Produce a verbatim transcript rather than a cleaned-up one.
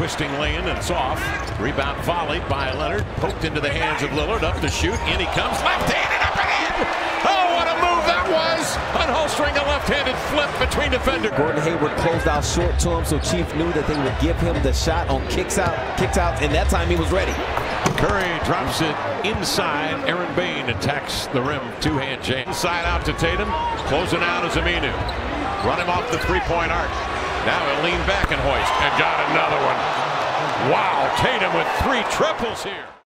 twisting lane, and it's off. Rebound volleyed by Leonard. Poked into the hands of Lillard. Up to shoot. In he comes. Left-handed up and in. Oh, what a move that was. Unholstering a left-handed flip between defenders. Gordon Hayward closed out short to him, so Chief knew that they would give him the shot on kicks out, kicks out, and that time he was ready. Curry drops it inside. Aaron Bain attacks the rim. Two-hand jam. Inside out to Tatum. Closing out is Aminu. Run him off the three-point arc. Now he'll lean back and hoist. And got another one. Wow, Tatum with three triples here.